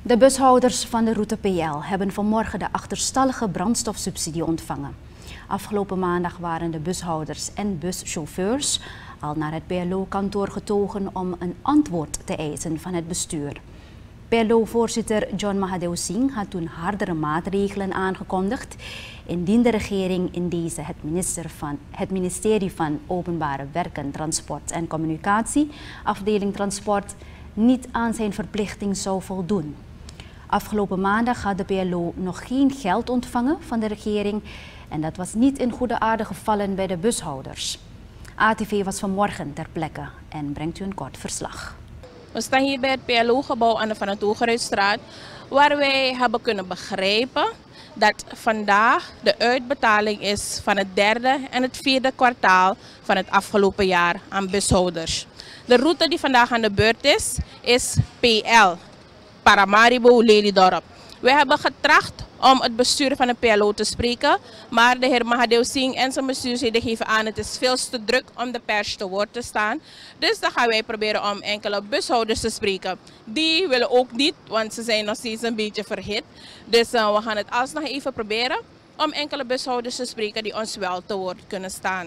De bushouders van de route PL hebben vanmorgen de achterstallige brandstofsubsidie ontvangen. Afgelopen maandag waren de bushouders en buschauffeurs al naar het PLO-kantoor getogen om een antwoord te eisen van het bestuur. PLO-voorzitter John Mahadev Singh had toen hardere maatregelen aangekondigd indien de regering in deze het ministerie van Openbare Werken, Transport en Communicatie, afdeling Transport, niet aan zijn verplichting zou voldoen. Afgelopen maandag had de PLO nog geen geld ontvangen van de regering en dat was niet in goede aarde gevallen bij de bushouders. ATV was vanmorgen ter plekke en brengt u een kort verslag. We staan hier bij het PLO-gebouw aan de Van het Hogeruitstraat, waar wij hebben kunnen begrijpen dat vandaag de uitbetaling is van het derde en het vierde kwartaal van het afgelopen jaar aan bushouders. De route die vandaag aan de beurt is PL, Paramaribo-Lelydorp. We hebben getracht om het bestuur van de PLO te spreken, maar de heer Mahadev Singh en zijn bestuursleden geven aan het is veel te druk om de pers te woord te staan. Dus dan gaan wij proberen om enkele bushouders te spreken. Die willen ook niet, want ze zijn nog steeds een beetje verhit. Dus we gaan het alsnog even proberen om enkele bushouders te spreken die ons wel te woord kunnen staan.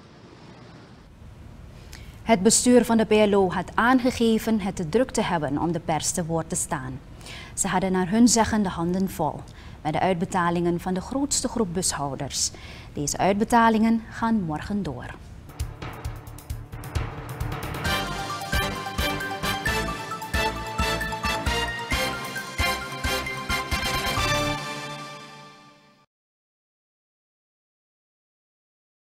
Het bestuur van de PLO had aangegeven het te druk te hebben om de pers te woord te staan. Ze hadden naar hun zeggen de handen vol met de uitbetalingen van de grootste groep bushouders. Deze uitbetalingen gaan morgen door.